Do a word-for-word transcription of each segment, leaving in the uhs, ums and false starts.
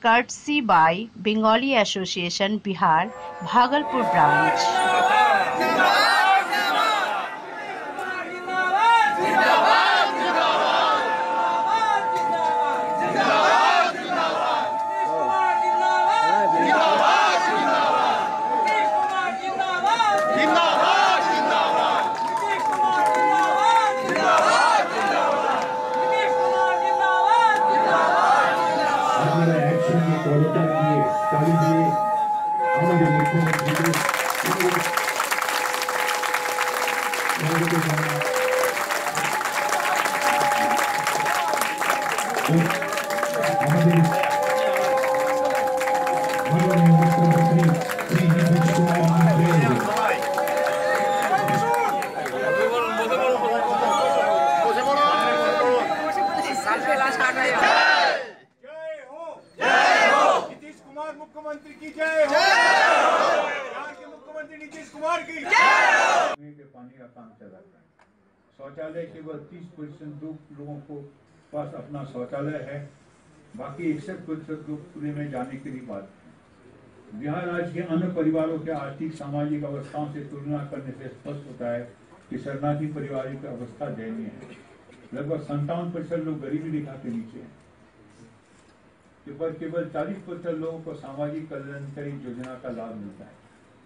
courtesy by Bengali Association Bihar, Bhagalpur branch. मुख्यमंत्री की जय हो। बिहार के मुख्यमंत्री नीतीश कुमार की जय। पानी का काम चल रहा है। शौचालय केवल तीस प्रतिशत लोगों को पास अपना शौचालय है, बाकी इकसठ प्रतिशत लोग खुले में जाने के लिए बात है। बिहार राज्य के अन्य परिवारों के आर्थिक सामाजिक अवस्थाओं से तुलना करने से स्पष्ट होता है कि शरणार्थी परिवारों की अवस्था दयनीय है। लगभग संतावन प्रतिशत लोग गरीबी रेखा के नीचे हैं। केवल केवल चालीस प्रतिशत लोगों को सामाजिक कल्याणकारी योजना का लाभ मिलता है।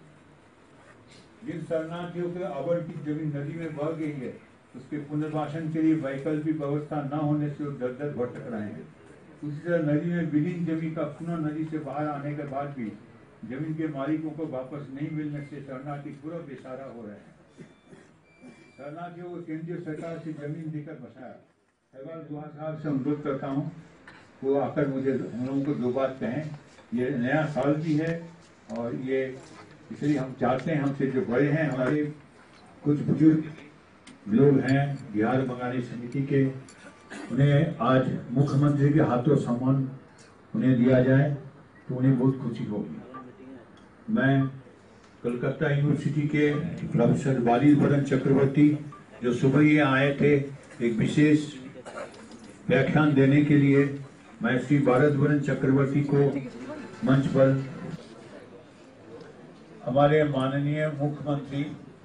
जिन शरणार्थियों के आवंटित जमीन नदी में बह गई है, उसके पुनर्वासन के लिए वैकल्पिक व्यवस्था न होने से दर दर भटक रहे हैं। उसी तरह नदी में विलीन जमीन का पुनः नदी से बाहर आने के बाद भी जमीन के मालिकों को वापस नहीं मिलने से शरणार्थी पूरा बेसहारा हो रहे हैं। शरणार्थियों को केंद्रीय सरकार से जमीन देकर बसाया। सवाल दुआ साहब से अनुरोध करता हूँ, वो आकर मुझे हम लोगों को दो बात कहें। ये नया साल भी है और ये इसलिए हम चाहते हैं, हमसे जो बड़े हैं, हमारे कुछ बुजुर्ग लोग हैं बिहार बंगाली समिति के, उन्हें आज मुख्यमंत्री के हाथों सम्मान उन्हें दिया जाए तो उन्हें बहुत खुशी होगी। मैं कलकत्ता यूनिवर्सिटी के प्रोफेसर वारिद वरन चक्रवर्ती जो सुबह ही आए थे एक विशेष व्याख्यान देने के लिए, मैं श्री वारिद वरन चक्रवर्ती को मंच पर, हमारे माननीय मुख्यमंत्री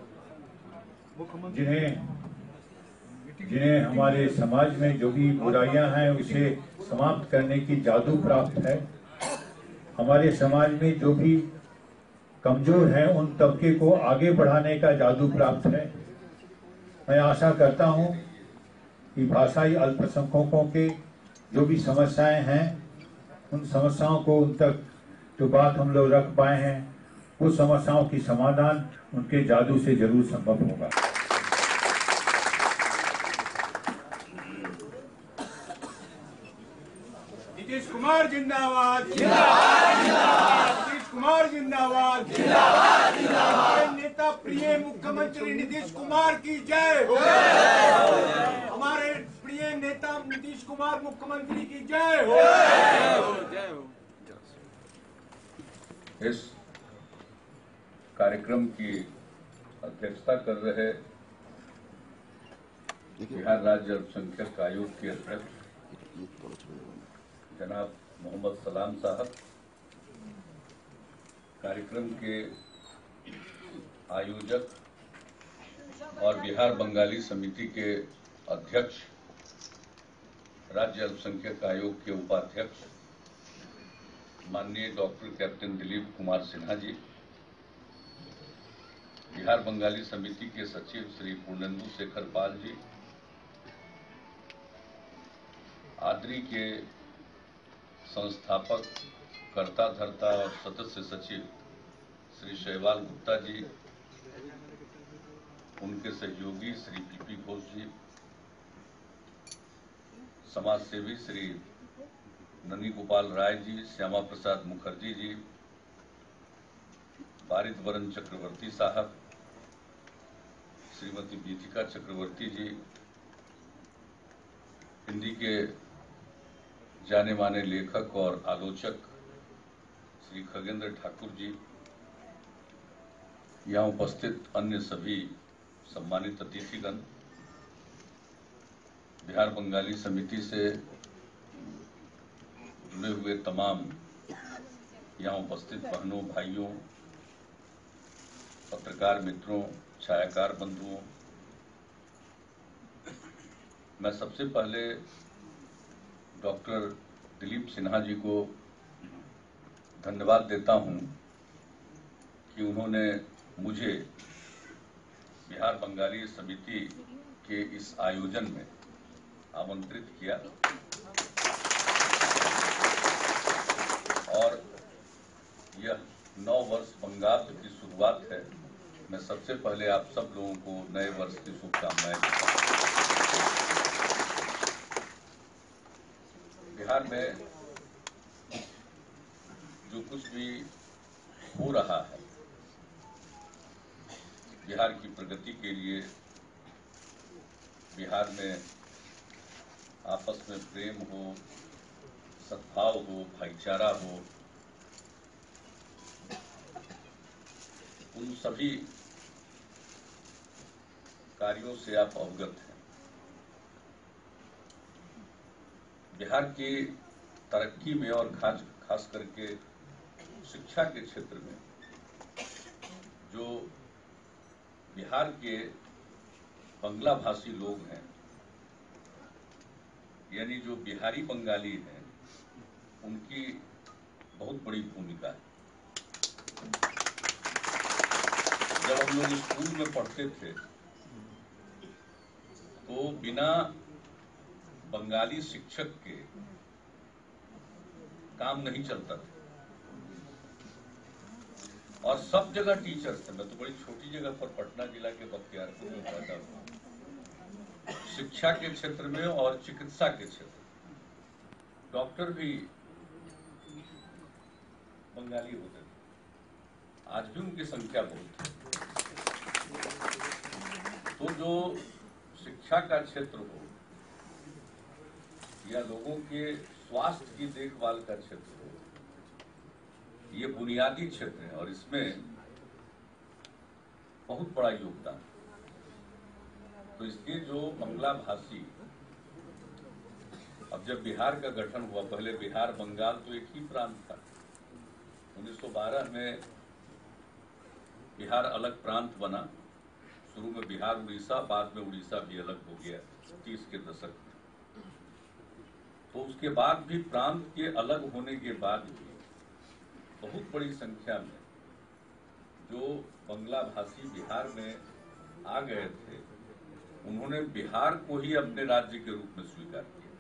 जिन्हें जिन्हें हमारे समाज में जो भी बुराइयां हैं उसे समाप्त करने की जादू प्राप्त है, हमारे समाज में जो भी कमजोर है उन तबके को आगे बढ़ाने का जादू प्राप्त है। मैं आशा करता हूं कि भाषाई अल्पसंख्यकों के जो भी समस्याएं हैं उन समस्याओं को उन तक जो बात हम लोग रख पाए हैं, उस समस्याओं की समाधान उनके जादू से जरूर संभव होगा। नीतीश कुमार जिंदाबाद, जिंदाबाद, जिंदाबाद। नीतीश कुमार जिंदाबाद, जिंदाबाद, जिंदाबाद। नेता प्रिय मुख्यमंत्री नीतीश कुमार की जय हो। हमारे प्रिय नेता नीतीश कुमार मुख्यमंत्री की जय हो। जय हो। इस कार्यक्रम की अध्यक्षता कर रहे बिहार राज्य अल्पसंख्यक आयोग के अध्यक्ष जनाब मोहम्मद सलाम साहब, कार्यक्रम के आयोजक और बिहार बंगाली समिति के अध्यक्ष, राज्य अल्पसंख्यक आयोग के उपाध्यक्ष माननीय डॉक्टर कैप्टन दिलीप कुमार सिन्हा जी, बिहार बंगाली समिति के सचिव श्री पूर्णेंदु शेखर पाल जी, आद्री के संस्थापक, कर्ता धर्ता और सदस्य सचिव श्री शैवाल गुप्ता जी, उनके सहयोगी श्री पीपी घोष जी, समाज सेवी श्री ननी गोपाल राय जी, श्यामा प्रसाद मुखर्जी जी, वारिद वरन चक्रवर्ती साहब, श्रीमती बीतिका चक्रवर्ती जी, हिंदी के जाने माने लेखक और आलोचक श्री खगेंद्र ठाकुर जी, यहाँ उपस्थित अन्य सभी सम्मानित अतिथिगण, बिहार बंगाली समिति से जुड़े हुए तमाम यहाँ उपस्थित बहनों, भाइयों, पत्रकार मित्रों, छायाकार बंधुओं, मैं सबसे पहले डॉक्टर दिलीप सिन्हा जी को धन्यवाद देता हूं कि उन्होंने मुझे बिहार बंगाली समिति के इस आयोजन में आमंत्रित किया और यह नौ वर्ष बंगाल की शुरुआत है। मैं सबसे पहले आप सब लोगों को नए वर्ष की शुभकामनाएं देता हूं। बिहार में जो कुछ भी हो रहा है, बिहार की प्रगति के लिए बिहार में आपस में प्रेम हो, सद्भाव हो, भाईचारा हो, उन सभी कार्यों से आप अवगत हैं। बिहार की तरक्की में और खास खास करके शिक्षा के क्षेत्र में जो बिहार के बंगला भाषी लोग हैं, यानी जो बिहारी बंगाली हैं, उनकी बहुत बड़ी भूमिका है। जब हम लोग स्कूल में पढ़ते थे तो बिना बंगाली शिक्षक के काम नहीं चलता था और सब जगह टीचर्स थे। मैं तो बड़ी छोटी जगह पर पटना जिला के बख्तियारपुर में पैदा हुआ। शिक्षा के क्षेत्र में और चिकित्सा के क्षेत्र में डॉक्टर भी बंगाली होते थे। आज भी उनकी संख्या बहुत है। तो जो शिक्षा का क्षेत्र हो या लोगों के स्वास्थ्य की देखभाल का क्षेत्र हो, ये बुनियादी क्षेत्र है और इसमें बहुत बड़ा योगदान। तो इसलिए जो बंगला भाषी, अब जब बिहार का गठन हुआ, पहले बिहार बंगाल तो एक ही प्रांत था। उन्नीस सौ बारह में बिहार अलग प्रांत बना। शुरू में बिहार उड़ीसा, बाद में उड़ीसा भी अलग हो गया तीस के दशक में। तो उसके बाद भी प्रांत के अलग होने के बाद भी बहुत बड़ी संख्या में जो बंगला भाषी बिहार में आ गए थे, उन्होंने बिहार को ही अपने राज्य के रूप में स्वीकार किया।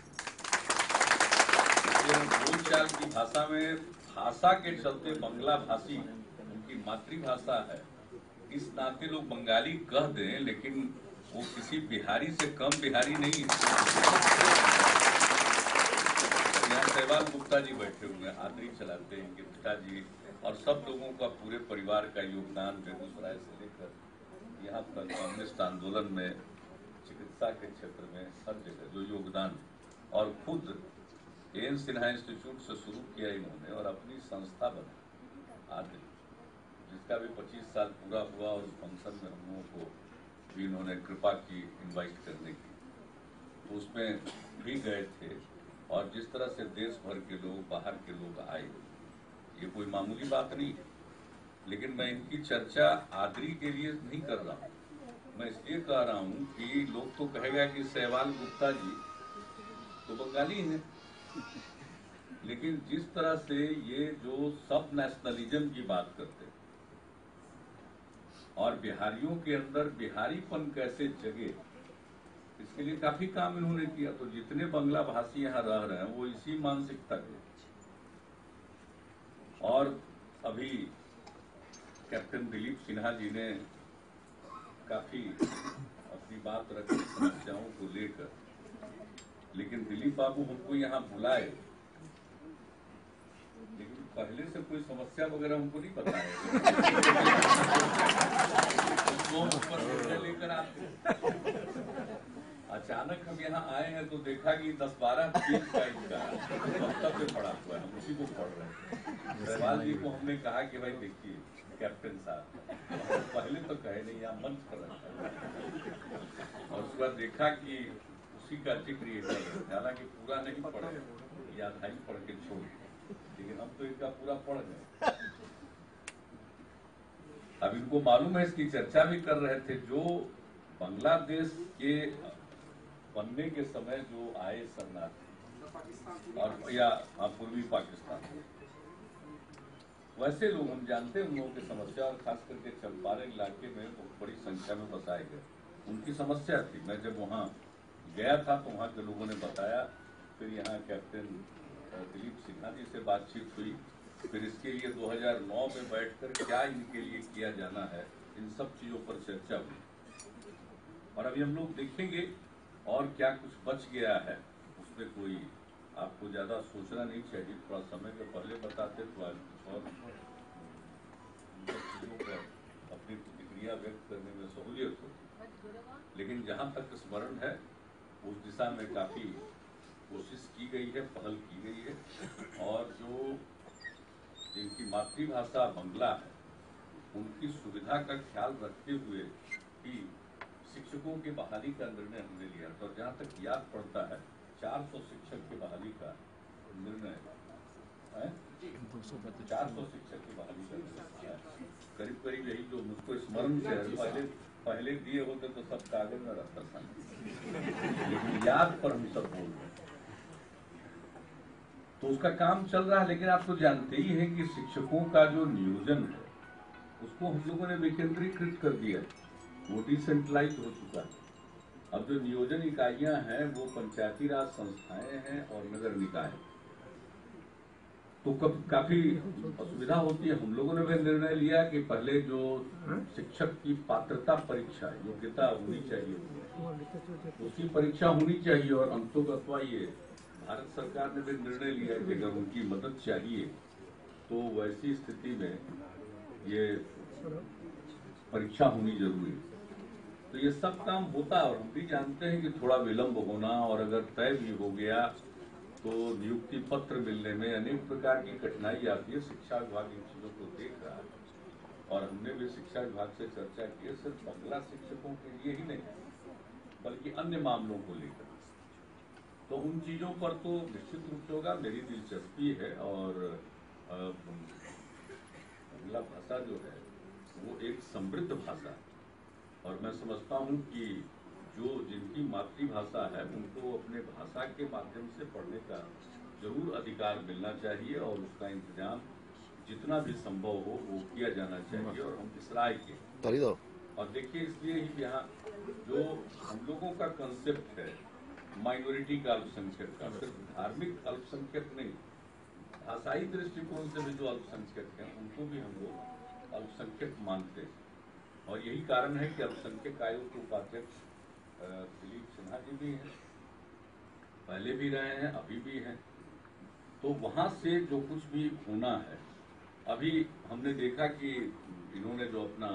बोलचाल की भाषा में भाषा के चलते बंगला भाषी उनकी मातृभाषा है, इस नाते लोग बंगाली कह दें, लेकिन वो किसी बिहारी से कम बिहारी नहीं है। यहाँ सहवाल गुप्ता जी बैठे हुए हैं, आदरी चलाते हैं, इनके पिताजी और सब लोगों का, पूरे परिवार का योगदान बेगूसराय से लेकर यहाँ तक कम्युनिस्ट आंदोलन में, चिकित्सा के क्षेत्र में, हर जगह जो योगदान। और खुद एन सिन्हा इंस्टीट्यूट से शुरू किया इन्होंने और अपनी संस्था बनाई आदरी, जिसका भी पच्चीस साल पूरा हुआ और उस फंक्शन में हम लोगों को भी इन्होंने कृपा की इनवाइट करने की, तो उसमें भी गए थे। और जिस तरह से देश भर के लोग, बाहर के लोग आए, ये कोई मामूली बात नहीं है। लेकिन मैं इनकी चर्चा आदरी के लिए नहीं कर रहा हूँ, मैं इसलिए कह रहा हूँ कि लोग तो कहेगा कि सहवाल गुप्ता जी तो बंगाली हैं, लेकिन जिस तरह से ये जो सब नेशनलिज्म की बात करते हैं और बिहारियों के अंदर बिहारीपन कैसे जगे, इसके लिए काफी काम इन्होंने किया। तो जितने बंगला भाषी यहाँ रह रहे हैं वो इसी मानसिकता के। और अभी कैप्टन दिलीप सिन्हा जी ने काफी अपनी बात रखी समस्याओं को लेकर, लेकिन दिलीप बाबू हमको यहाँ बुलाए, लेकिन पहले से कोई समस्या वगैरह हमको नहीं बताए। उसको ऊपर निर्णय लेकर आते। अचानक हम यहाँ आए हैं तो देखा कि दस बारह पेज का इनका वक्तव्य पढ़ा हुआ है, हम उसी को पढ़ रहे हैं। सहवाल जी को हमने कहा कि भाई देखिए कैप्टन साहब, पहले तो कहे नहीं, यहाँ मंच पर रखा और उसके बाद देखा कि उसी का जिक्र ये कर रहे, हालांकि पूरा नहीं पढ़े, या आधा ही पढ़ के छोड़। लेकिन हम तो इनका पूरा पढ़ गए। अब इनको मालूम है, इसकी चर्चा भी कर रहे थे, जो बांग्लादेश के बनने के समय जो आए शरणार्थी और या पूर्वी पाकिस्तान, वैसे लोग हम जानते हैं उन लोगों की समस्या, और खास करके चंपारण इलाके में बहुत बड़ी संख्या में बसाए गए। उनकी समस्या थी। मैं जब वहाँ गया था तो वहाँ के लोगों ने बताया, फिर यहाँ कैप्टन दिलीप सिन्हा जी से बातचीत हुई, फिर इसके लिए दो हज़ार नौ में बैठकर क्या इनके लिए किया जाना है, इन सब चीज़ों पर चर्चा हुई। और अभी हम लोग देखेंगे और क्या कुछ बच गया है, उसमें कोई आपको ज़्यादा सोचना नहीं चाहिए। थोड़ा समय के पहले बताते तो आज कुछ और चीज़ों पर अपनी प्रतिक्रिया व्यक्त करने में सहूलियत होती। लेकिन जहाँ तक स्मरण है, उस दिशा में काफ़ी कोशिश की गई है, पहल की गई है। और जो जिनकी मातृभाषा बंगला है, उनकी सुविधा का ख्याल रखते हुए ही शिक्षकों की बहाली का निर्णय हमने लिया था। और जहाँ तक याद पड़ता है, चार सौ शिक्षक की बहाली का निर्णय है, चार सौ शिक्षक की बहाली का निर्णय करीब करीब यही जो मुझको स्मरण से है। पहले पहले दिए होते तो सब कागज में रहता था, लेकिन याद पर हम सब बोल रहे हैं। तो उसका काम चल रहा है। लेकिन आप तो जानते ही हैं कि शिक्षकों का जो नियोजन है, उसको हम लोगों ने विकेंद्रीकृत कर दिया, वो डिसेंट्रलाइज हो चुका है। अब जो नियोजन इकाइयां हैं वो पंचायती राज संस्थाएं हैं और नगर निकाय, तो कब काफी असुविधा होती है। हम लोगों ने भी निर्णय लिया कि पहले जो शिक्षक की पात्रता परीक्षा, योग्यता होनी चाहिए, उसकी परीक्षा होनी चाहिए। और अंतोगत्वा ये भारत सरकार ने भी निर्णय लिया कि अगर उनकी मदद चाहिए तो वैसी स्थिति में ये परीक्षा होनी जरूरी है। तो ये सब काम होता है और हम भी जानते हैं कि थोड़ा विलंब होना, और अगर तय भी हो गया तो नियुक्ति पत्र मिलने में अनेक प्रकार की कठिनाई आती है। शिक्षा विभाग इन चीजों को देख रहा है और हमने भी शिक्षा विभाग से चर्चा की है, सिर्फ बांग्ला शिक्षकों के लिए ही नहीं बल्कि अन्य मामलों को लेकर। तो उन चीजों पर तो निश्चित रूप से होगा। मेरी दिलचस्पी है, और बांग्ला भाषा जो है वो एक समृद्ध भाषा है, और मैं समझता हूं कि जो जिनकी मातृभाषा है उनको अपने भाषा के माध्यम से पढ़ने का जरूर अधिकार मिलना चाहिए, और उसका इंतजाम जितना भी संभव हो वो किया जाना चाहिए। और हम इस राय के, और देखिए इसलिए ही यहाँ जो हम लोगों का कंसेप्ट है माइनॉरिटी का, अल्पसंख्यक का, सिर्फ धार्मिक अल्पसंख्यक नहीं, भाषाई दृष्टिकोण से भी जो अल्पसंख्यक हैं उनको भी हम लोग अल्पसंख्यक मानते हैं। और यही कारण है कि अल्पसंख्यक आयोग के उपाध्यक्ष दिलीप सिन्हा जी भी हैं, पहले भी रहे हैं, अभी भी हैं। तो वहां से जो कुछ भी होना है, अभी हमने देखा कि इन्होंने जो अपना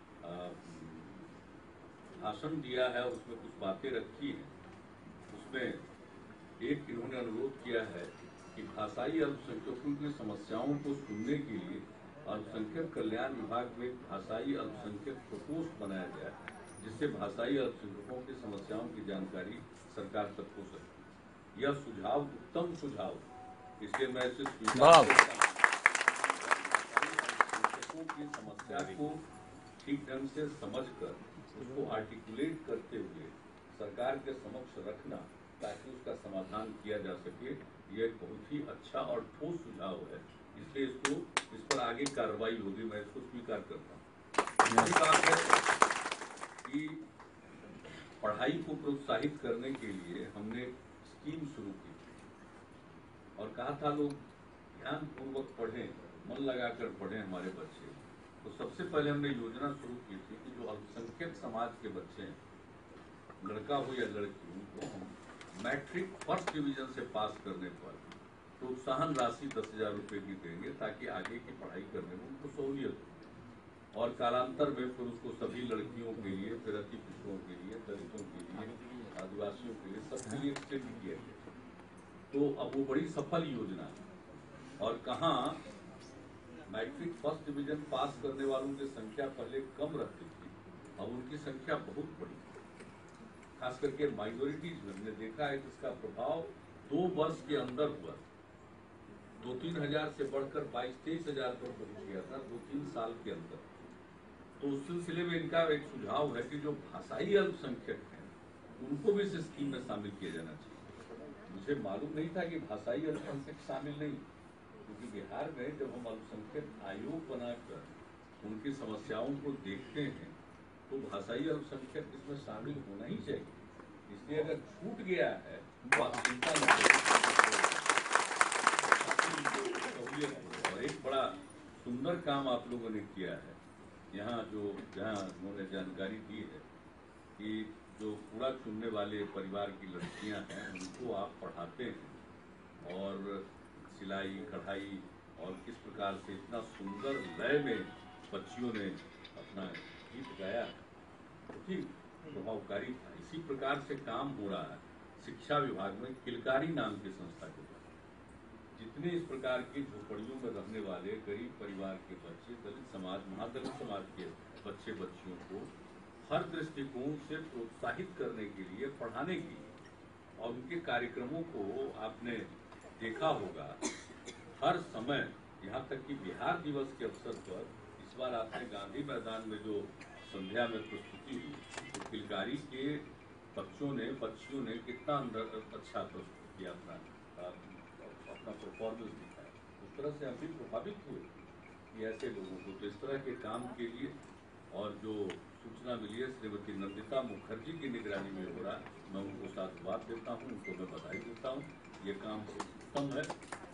भाषण दिया है उसमें कुछ बातें रखी हैं। उसमें एक इन्होंने अनुरोध किया है कि भाषाई अल्पसंख्यकों की समस्याओं को सुनने के लिए अल्पसंख्यक कल्याण विभाग में भाषाई अल्पसंख्यक प्रकोष्ठ बनाया गया, जिससे भाषाई अल्पसंख्यकों की समस्याओं की जानकारी सरकार तक हो सके। यह सुझाव उत्तम सुझाव, इसलिए मैं इसे स्वीकार करता हूं की समस्या को ठीक ढंग से समझकर उसको आर्टिकुलेट करते हुए सरकार के समक्ष रखना ताकि उसका समाधान किया जा सके, यह एक बहुत ही अच्छा और ठोस सुझाव है। इसलिए इसको इस पर आगे कार्रवाई होगी, मैं इसको स्वीकार करता हूँ। यही बात है कि पढ़ाई को प्रोत्साहित करने के लिए हमने स्कीम शुरू की और कहा था लोग ध्यान पूर्वक पढ़ें, मन लगाकर पढ़ें हमारे बच्चे। तो सबसे पहले हमने योजना शुरू की थी कि जो अल्पसंख्यक समाज के बच्चे हैं, लड़का हो या लड़की, उनको हम मैट्रिक फर्स्ट डिवीजन से पास करने पर प्रोत्साहन राशि दस हजार रुपये की देंगे ताकि आगे की पढ़ाई करने में उनको सहूलियत हो। और कालांतर में फिर उसको सभी लड़कियों के लिए, फिर अति पिछड़ों के लिए, दलितों के लिए, आदिवासियों के लिए, सबके लिए एक्सटेंड किया गया। तो अब वो बड़ी सफल योजना है। और कहाँ मैट्रिक फर्स्ट डिवीजन पास करने वालों की संख्या पहले कम रहती थी, अब उनकी संख्या बहुत बड़ी, खास करके माइनॉरिटीज में हमने देखा है कि इसका प्रभाव दो वर्ष के अंदर हुआ। दो तीन हजार से बढ़कर बाईस तेईस हजार पर पहुंच गया था दो तीन साल के अंदर। तो उस सिलसिले में इनका एक सुझाव है कि जो भाषाई अल्पसंख्यक हैं उनको भी इस स्कीम में शामिल किया जाना चाहिए। मुझे मालूम नहीं था कि भाषाई अल्पसंख्यक शामिल नहीं, क्योंकि बिहार में जब हम अल्पसंख्यक आयोग बनाकर उनकी समस्याओं को देखते हैं तो भाषाई अल्पसंख्यक इसमें शामिल होना ही चाहिए। इसलिए अगर छूट गया है तो आप चिंता न करें। और एक बड़ा सुंदर काम आप लोगों ने किया है यहाँ, जो जहाँ उन्होंने जानकारी दी है कि जो कूड़ा चुनने वाले परिवार की लड़कियां हैं उनको आप पढ़ाते हैं और सिलाई कढ़ाई और किस प्रकार से इतना सुंदर लय में बच्चियों ने अपना गीत गाया है, ठीक प्रभावकारी था। इसी प्रकार से काम हो रहा है शिक्षा विभाग में किलकारी नाम की संस्था के द्वारा। जितने इस प्रकार की झोपड़ियों में रहने वाले गरीब परिवार के बच्चे, दलित समाज, महादलित समाज के बच्चे बच्चियों को हर दृष्टिकोण से प्रोत्साहित करने के लिए, पढ़ाने के लिए, और उनके कार्यक्रमों को आपने देखा होगा हर समय, यहाँ तक कि बिहार दिवस के अवसर पर इस बार आपने गांधी मैदान में जो संध्या में प्रस्तुति हुई तो किलकारी के बच्चों ने बच्चियों ने कितना अंदर अच्छा प्रस्तुत किया, अपना अपना परफॉर्मेंस दिखाया। उस तरह से हम भी प्रभावित हुए कि ऐसे लोगों को तो इस तरह के काम के लिए, और जो सूचना मिली है श्रीमती नंदिता मुखर्जी की निगरानी में हो रहा, मैं उनको साधुवाद देता हूँ, उनको मैं बधाई देता हूँ। ये काम उत्तम है।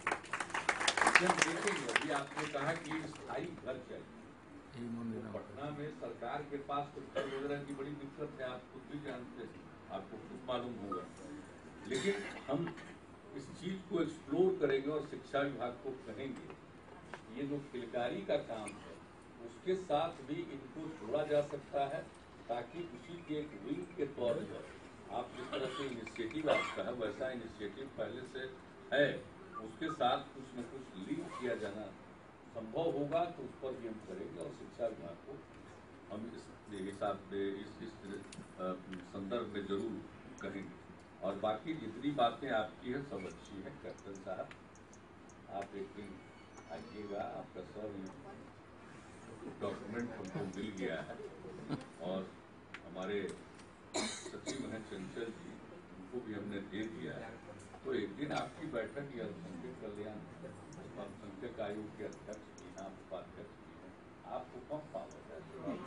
देखेंगे अभी आपने कहा कि स्थायी घर चाहिए, तो पटना में सरकार के पास तो घर वगैरह की बड़ी दिक्कत है, आप खुद भी जानते हैं, आपको खुद मालूम होगा। लेकिन हम इस चीज को एक्सप्लोर करेंगे और शिक्षा विभाग को कहेंगे ये जो किलकारी का काम है उसके साथ भी इनको जोड़ा जा सकता है, ताकि उसी के एक विंग के तौर पर आप जिस तरह से इनिशिएटिव आपका है वैसा इनिशिएटिव पहले से है, उसके साथ कुछ न कुछ लिंक किया जाना संभव होगा तो उस पर भी हम करेंगे। और शिक्षा विभाग को हम इस हिसाब से इस, इस संदर्भ में जरूर कहेंगे। और बाकी जितनी बातें आपकी है सब अच्छी है। कैप्टन साहब आप एक दिन आइएगा, आपका सब डॉक्यूमेंट हमको मिल गया है और हमारे सचिव हैं चंचल जी, उनको भी हमने दे दिया है। तो एक दिन आपकी बैठक या अल्पसंख्यक कल्याण अल्पसंख्यक आयोग के अध्यक्ष की, आप उपाध्यक्ष की हैं, आपको कम पावर है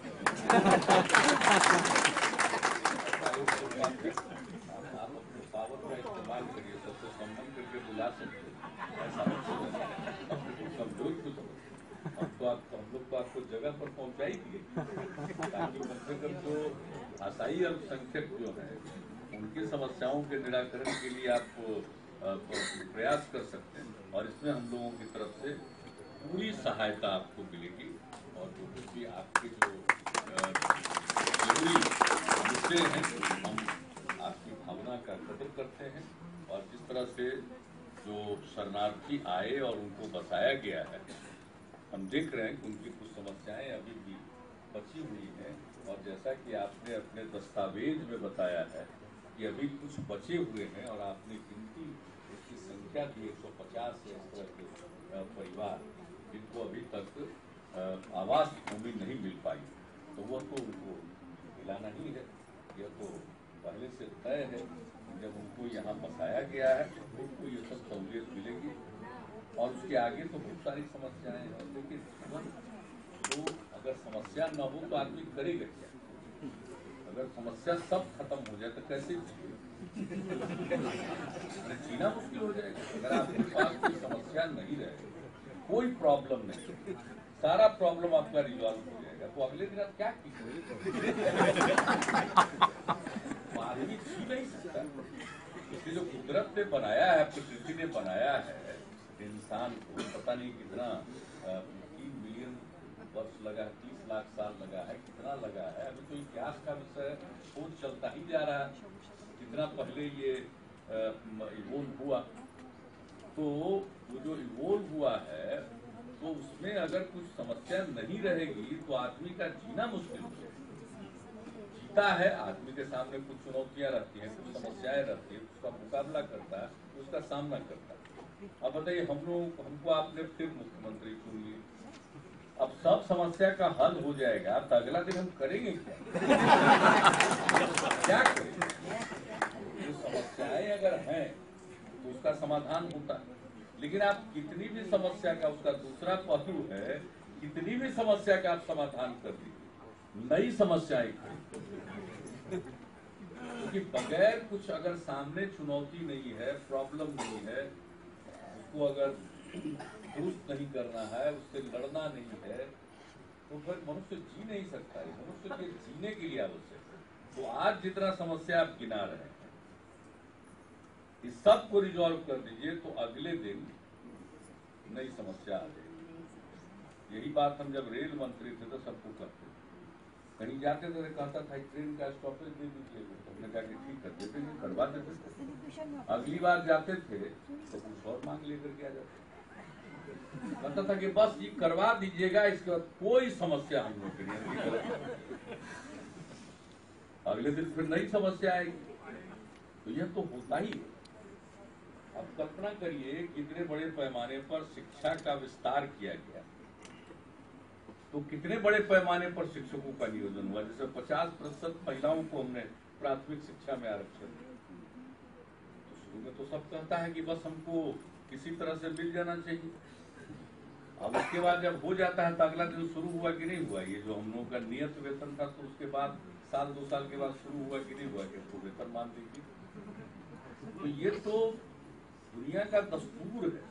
आप अपने पावर का इस्तेमाल करिए, सबसे सम्मान करके बुला सकते हैं, ऐसा कमजोर क्यों समझ। हम तो आप हम लोग तो आपको जगह पर पहुंचा ही दिए ताकि कम से कम जो भाषाई अल्पसंख्यक जो है उनकी समस्याओं के निराकरण के लिए आप प्रयास कर सकते हैं। और इसमें हम लोगों की तरफ से पूरी सहायता आपको मिलेगी। और जो कुछ भी आपके जो जरूरी मुद्दे हैं हम आपकी भावना का कदर करते हैं। और जिस तरह से जो शरणार्थी आए और उनको बसाया गया है, हम देख रहे हैं कि उनकी कुछ समस्याएं अभी भी बची हुई हैं। और जैसा कि आपने अपने दस्तावेज में बताया है कि अभी कुछ बचे हुए हैं और आपने गिनती उसकी संख्या दी एक सौ पचास से इस तरह के परिवार जिनको अभी तक आवास भूमि नहीं मिल पाई, तो वह तो उनको मिलाना ही है। यह तो पहले से तय है। जब उनको यहाँ बसाया गया है तो उनको ये सब सहूलियत मिलेगी। और उसके आगे तो बहुत सारी समस्याएं हैं, लेकिन जीवन तो अगर समस्या न हो तो आदमी करेगा क्या? अगर समस्या सब खत्म हो जाए तो कैसे जीना मुश्किल हो जाएगा। अगर आपके पास कोई समस्या नहीं रहे, कोई प्रॉब्लम नहीं, सारा प्रॉब्लम आपका रिजॉल्व हो जाएगा, तो अगले दिन आप क्या कीजिए? आदमी जी नहीं सकता। इसलिए जो कुदरत ने बनाया है, प्रकृति ने बनाया है इंसान को, पता नहीं कितना तीन मिलियन वर्ष लगा है, तीस लाख साल लगा है, कितना लगा है, अभी तो इतिहास का विषय खोज चलता ही जा रहा है। कितना पहले ये इवोल्व हुआ, तो वो जो इवोल्व हुआ है तो उसमें अगर कुछ समस्या नहीं रहेगी तो आदमी का जीना मुश्किल हो जाएगा। जीता है, आदमी के सामने कुछ चुनौतियां रहती हैं, कुछ समस्याएं रहती है, उसका मुकाबला करता है, उसका सामना करता है। अब बताइए, हम लोग हमको आपने फिर मुख्यमंत्री चुन लिए, अब सब समस्या का हल हो जाएगा तो अगला दिन हम करेंगे क्या? क्या करेंगे? जो समस्याएं अगर हैं तो उसका समाधान होता है, लेकिन आप कितनी भी समस्या का, उसका दूसरा पहलू है, कितनी भी समस्या का आप समाधान कर दीजिए, नई समस्याएं खड़ी, क्योंकि बगैर कुछ अगर सामने चुनौती नहीं है, प्रॉब्लम नहीं है, उसको अगर दुरुस्त नहीं करना है, उससे लड़ना नहीं है, तो फिर मनुष्य जी नहीं सकता है। मनुष्य के जीने के लिए आवश्यक है। तो आज जितना समस्या आप गिना रहे हैं, इस सब को रिजॉल्व कर दीजिए तो अगले दिन नई समस्या आ जाएगी। यही बात हम जब रेल मंत्री थे तो सबको करते थे, कहीं जाते थे कहता था ट्रेन का स्टॉपेज दे दीजिए, तो हमने कहा कि ठीक कर देते हैं, करवा देते थे। अगली बार जाते थे तो कुछ और मांग लेकर के आ जाते, कहता था कि बस ये करवा दीजिएगा, इसके बाद कोई समस्या हम लोग के लिए। अगले दिन फिर नई समस्या आएगी। तो यह तो होता ही है। अब कल्पना करिए कितने बड़े पैमाने पर शिक्षा का विस्तार किया गया, तो कितने बड़े पैमाने पर शिक्षकों का नियोजन हुआ। जैसे पचास प्रतिशत महिलाओं को हमने प्राथमिक शिक्षा में आरक्षण दिया, तो शुरू में तो सब कहता है कि बस हमको किसी तरह से मिल जाना चाहिए। अब उसके बाद जब हो जाता है तो अगला दिन शुरू हुआ कि नहीं हुआ, ये जो हम लोगों का नियत वेतन था, तो उसके बाद साल दो साल के बाद शुरू हुआ कि नहीं हुआ कि उसको वेतन मान दीजिए। तो ये तो दुनिया का दस्तूर है।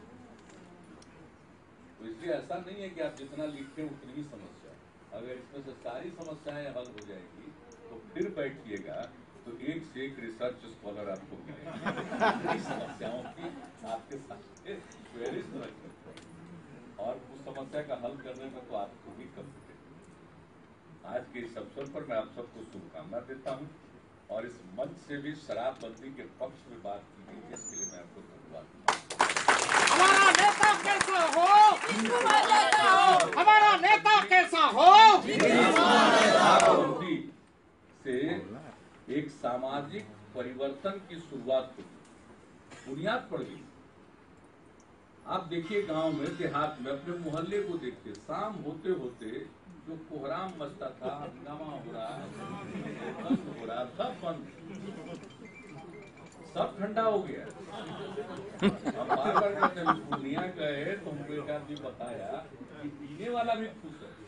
तो इसलिए ऐसा नहीं है कि आप जितना लिखें उतनी ही समस्या, अगर इसमें से सारी समस्याएं हल हो जाएगी तो फिर बैठिएगा तो एक से एक रिसर्च स्कॉलर आपको मिलेंगे समस्याओं की आपके सामने क्वेरीज रखें, और उस समस्या का हल करने में तो आपको भी कम्पिटेंट। आज के इस अवसर पर मैं आप सबको शुभकामना देता हूँ, और इस मंच से भी शराबबंदी के पक्ष में बात की गई, इसके लिए मैं आपको धन्यवाद देता हूँ। हमारा नेता कैसा हो, हमारा नेता कैसा हो, शराबबंदी से एक सामाजिक परिवर्तन की शुरुआत हुई, बुनियाद पड़ गई। आप देखिए गांव में, देहात में, अपने मोहल्ले को देखिए, शाम होते होते जो कोहराम मचता था, हंगामा हो रहा, बंद हो रहा, सब बंद, सब ठंडा हो गया। अब बार बार कहते हैं पूर्णिया गए तो हमको एक आदमी बताया कि पीने वाला भी खुश है।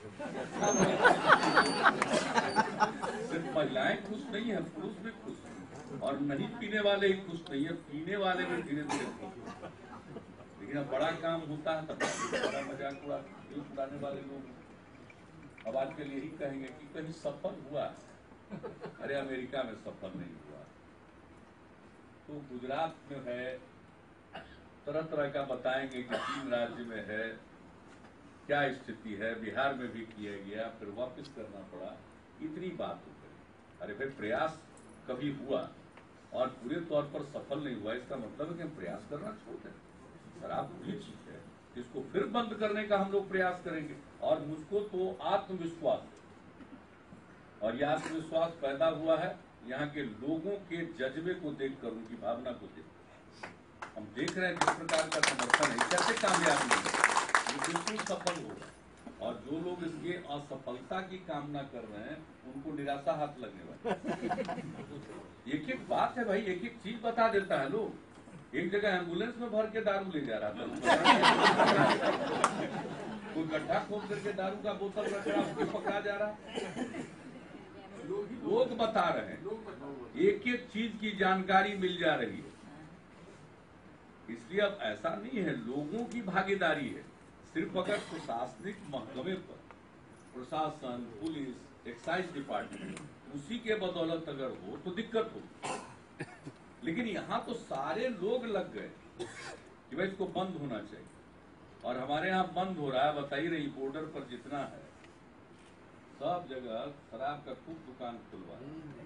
सिर्फ महिलाएं खुश नहीं है, पुरुष भी खुश है, और नहीं पीने वाले ही खुश नहीं है, पीने वाले भी धीरे धीरे खुश है। लेकिन अब बड़ा काम होता है तब बड़ा मजाक उड़ा उड़ाने वाले लोग अब आजकल यही कहेंगे कि कहीं सफल हुआ। अरे अमेरिका में सफल नहीं हुआ, तो गुजरात में है, तरह तरह का बताएंगे कि तीन राज्य में है, क्या स्थिति है, बिहार में भी किया गया, फिर वापस करना पड़ा, इतनी बात हो गई। अरे भाई, प्रयास कभी हुआ और पूरे तौर पर सफल नहीं हुआ, इसका मतलब है कि हम प्रयास करना छोड़ दें। शराब बुरी चीज है, इसको फिर बंद करने का हम लोग प्रयास करेंगे। और मुझको तो आत्मविश्वास, और यह आत्मविश्वास पैदा हुआ है यहाँ के लोगों के जज्बे को देखकर, उनकी भावना को देखकर। हम देख रहे हैं जिस प्रकार का समर्थन है, कैसे कामयाब नहीं, ये बिल्कुल सफल होगा। और जो लोग इसके असफलता की कामना कर रहे हैं, उनको निराशा हाथ लगने वाली। एक एक बात है भाई, एक एक चीज बता देता है लोग। एक जगह एम्बुलेंस में भर के दारू ले जा रहा था, कोई गड्ढा खोद करके दारू का बोतल रख रहा, उसको पकड़ा जा रहा। लोग बता रहे हैं, एक एक चीज की जानकारी मिल जा रही है। इसलिए अब ऐसा नहीं है, लोगों की भागीदारी है। सिर्फ अगर प्रशासनिक महकमे पर, प्रशासन, पुलिस, एक्साइज डिपार्टमेंट, उसी के बदौलत अगर हो तो दिक्कत हो, लेकिन यहाँ तो सारे लोग लग गए कि भाई इसको बंद होना चाहिए। और हमारे यहाँ बंद हो रहा है, बता ही रही, बॉर्डर पर जितना है सब जगह शराब का खूब दुकान खुलवा,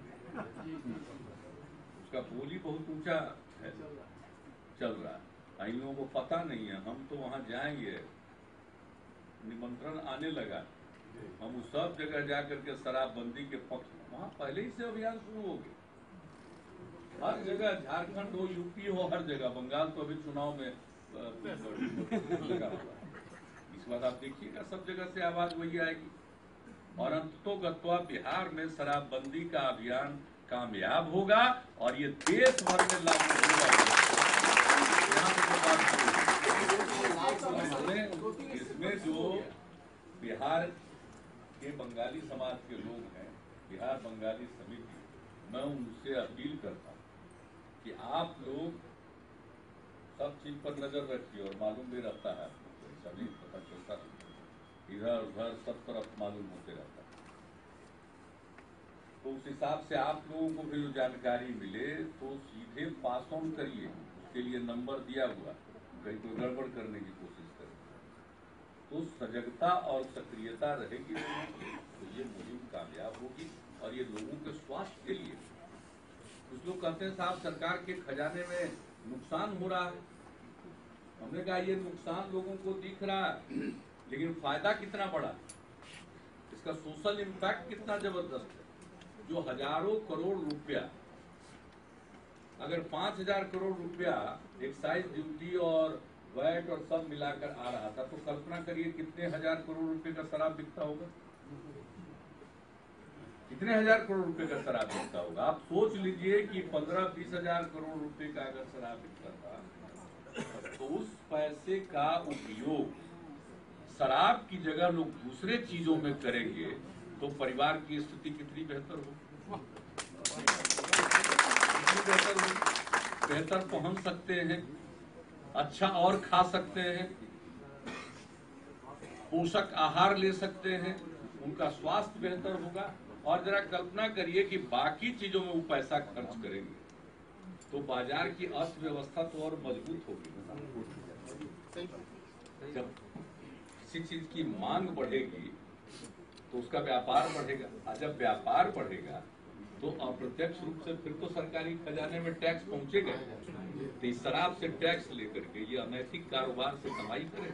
उसका बोली बहुत ऊंचा है, चल रहा है। इन लोगों को पता नहीं है। हम तो वहां जाएंगे, निमंत्रण आने लगा, हम उस सब जगह जाकर के शराबबंदी के पक्ष में, वहां पहले ही से अभियान शुरू हो गया। हर जगह, झारखंड हो, यूपी हो, हर जगह, बंगाल तो अभी चुनाव में लगा हुआ। इस बार आप देखिएगा सब जगह से आवाज वही आएगी। और अंततोगत्वा बिहार में शराबबंदी का अभियान कामयाब होगा और ये देश भर में लागू होगा। इसमें इसमें जो बिहार के बंगाली समाज के लोग हैं, बिहार बंगाली समिति, मैं उनसे अपील करता हूँ कि आप लोग सब चीज पर नजर रखिए। और मालूम भी रहता है आपको, सभी पता चलता है, इधर उधर सब तरफ मालूम होते रहता है। तो उस हिसाब से आप लोगों को भी जो जानकारी मिले तो सीधे पास ऑन करिए। उसके लिए नंबर दिया हुआ, कहीं कोई गड़बड़ करने की कोशिश करें तो सजगता और सक्रियता रहेगी तो ये मुहिम कामयाब होगी। और ये लोगों के स्वास्थ्य के लिए, कुछ लोग कहते हैं साहब सरकार के खजाने में नुकसान हो रहा है। हमने कहा ये नुकसान लोगों को दिख रहा है, लेकिन फायदा कितना बड़ा, इसका सोशल इम्पैक्ट कितना जबरदस्त है। जो हजारों करोड़ रुपया, अगर पांच हजार करोड़ रुपया एक्साइज ड्यूटी और वैट और सब मिलाकर आ रहा था, तो कल्पना करिए कितने हजार करोड़ रुपए का शराब बिकता होगा, कितने हजार करोड़ रुपए का शराब बिकता होगा। आप सोच लीजिए कि पंद्रह बीस हजार करोड़ रुपए का अगर शराब बिकता था, तो उस पैसे का उपयोग शराब की जगह लोग दूसरे चीजों में करेंगे तो परिवार की स्थिति कितनी बेहतर हो, कितनी बेहतर हो। बेहतर पहन सकते हैं, अच्छा और खा सकते हैं, पोषक आहार ले सकते हैं, उनका स्वास्थ्य बेहतर होगा। और जरा कल्पना करिए कि बाकी चीजों में वो पैसा खर्च करेंगे तो बाजार की अर्थव्यवस्था तो और मजबूत होगी। जब किसी चीज की मांग बढ़ेगी तो उसका व्यापार बढ़ेगा, और जब व्यापार बढ़ेगा तो अप्रत्यक्ष रूप से फिर तो सरकारी खजाने में टैक्स पहुंचेगा। तो इस शराब से टैक्स लेकर के ये अनैतिक कारोबार से कमाई करे।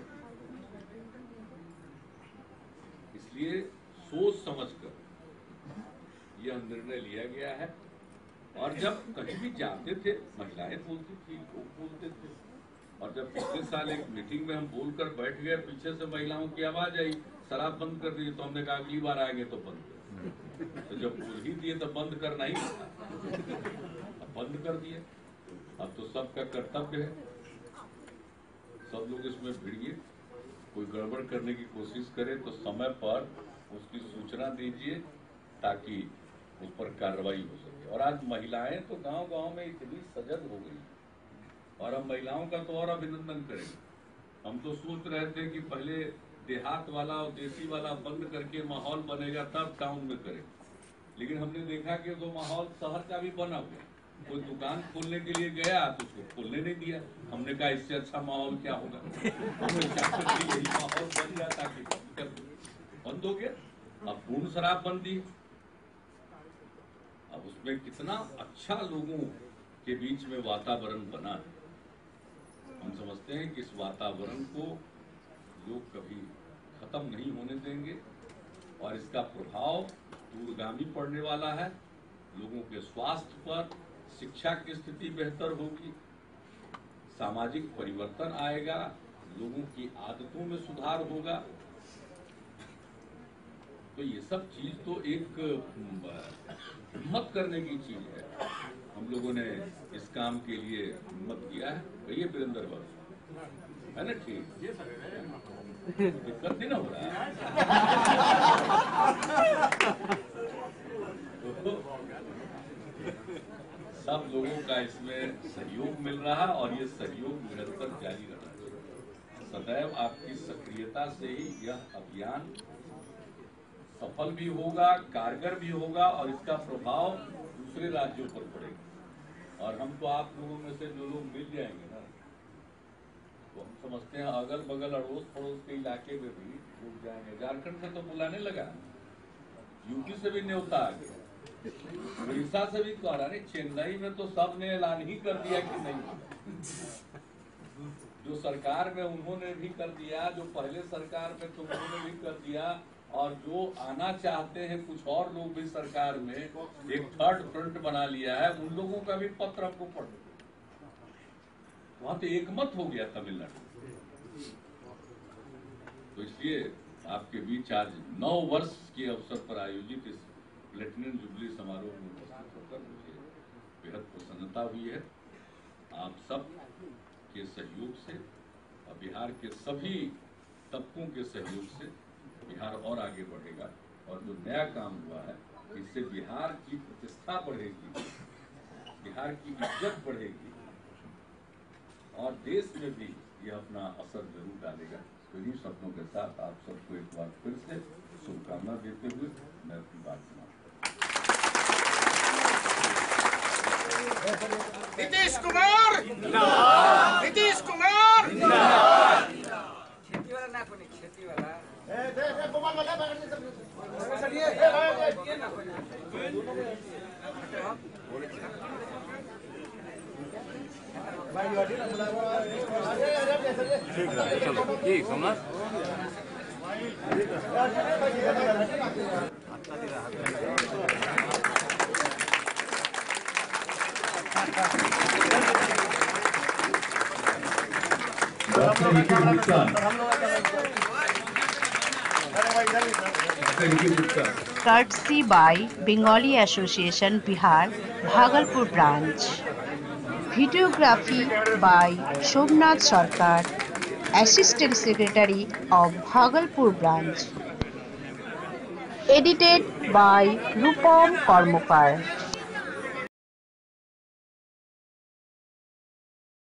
इसलिए सोच समझकर यह निर्णय लिया गया है। और जब कहीं भी जाते थे, महिलाएं बोलती थी, लोग बोलते थे, और जब पिछले साल एक मीटिंग में हम बोलकर बैठ गए, पीछे से महिलाओं की आवाज आई शराब बंद कर दी, तो हमने कहा अगली बार आएंगे तो बंद कर। तो जब बोल ही दिए तो बंद करना ही था, अब बंद कर दिए। अब तो सबका कर्तव्य है, सब लोग इसमें भिड़िए। कोई गड़बड़ करने की कोशिश करे तो समय पर उसकी सूचना दीजिए ताकि उस पर कार्रवाई हो सके। और आज महिलाएं तो गांव गांव में इतनी सजग हो गई, और हम महिलाओं का तो और अभिनंदन करेंगे। हम तो सोच रहे थे कि पहले देहात वाला और देसी वाला बंद करके माहौल बनेगा तब टाउन में करें, लेकिन हमने देखा कि तो माहौल शहर का भी बना हुआ। कोई दुकान खोलने के लिए गया तो उसको खोलने नहीं दिया। हमने कहा इससे अच्छा माहौल क्या होगा, हमने चाहते थे यही माहौल बन गया ताकि बंद हो गया। अब पूर्ण शराबबंदी, अब उसमें कितना अच्छा लोगों के बीच में वातावरण बना है। हम समझते हैं कि इस वातावरण को लोग कभी खत्म नहीं होने देंगे और इसका प्रभाव दूरगामी पड़ने वाला है। लोगों के स्वास्थ्य पर, शिक्षा की स्थिति बेहतर होगी, सामाजिक परिवर्तन आएगा, लोगों की आदतों में सुधार होगा। तो ये सब चीज तो एक हिम्मत करने की चीज है। हम लोगों ने इस काम के लिए हिम्मत किया है। कहिए वीरेंद्र बाबू, है ना? ठीक, दिक्कत नहीं ना हो रहा है। तो सब लोगों का इसमें सहयोग मिल रहा है और ये सहयोग निरंतर जारी रहना चाहिए। सदैव आपकी सक्रियता से ही यह अभियान सफल भी होगा, कारगर भी होगा और इसका प्रभाव दूसरे राज्यों पर पड़ेगा। और हम तो आप लोगों में से जो लोग मिल जाएंगे ना, तो हम समझते हैं अगल बगल अड़ोस पड़ोस के इलाके में भी लोग जाएंगे। झारखंड से तो बुलाने लगा, यूपी से भी न्योता आ गया, उड़ीसा से भी कह रहा। नहीं, चेन्नई में तो सब ने ऐलान ही कर दिया कि नहीं। जो सरकार में उन्होंने भी कर दिया, जो पहले सरकार में तो उन्होंने भी कर दिया, और जो आना चाहते हैं कुछ और लोग भी सरकार में एक थर्ड फ्रंट बना लिया है, उन लोगों का भी पत्र हमको पढ़। वहां तो एकमत हो गया तमिलनाडु। तो इसलिए आपके बीच आज नौ वर्ष के अवसर पर आयोजित इस प्लेटिनम जुबली समारोह में उपस्थित होकर मुझे बेहद प्रसन्नता हुई है। आप सब के सहयोग से और बिहार के सभी तबकों के सहयोग से बिहार और आगे बढ़ेगा और जो नया काम हुआ है इससे बिहार की प्रतिष्ठा बढ़ेगी, बिहार की इज्जत बढ़ेगी और देश में भी यह अपना असर जरूर डालेगा। तो इन्हीं शब्दों के साथ आप सबको एक बार फिर से शुभकामना देते हुए मैं अपनी बात समाप्त। नीतीश कुमार नीतीश कुमार खेती वाला ना कोनी खेती वाला ठीक Somnath courtesy by Bengali Association Bihar, Bhagalpur branch. Videography by Shobnath Sarkar, Assistant Secretary of Bhagalpur branch. Edited by Rupam Karmakar.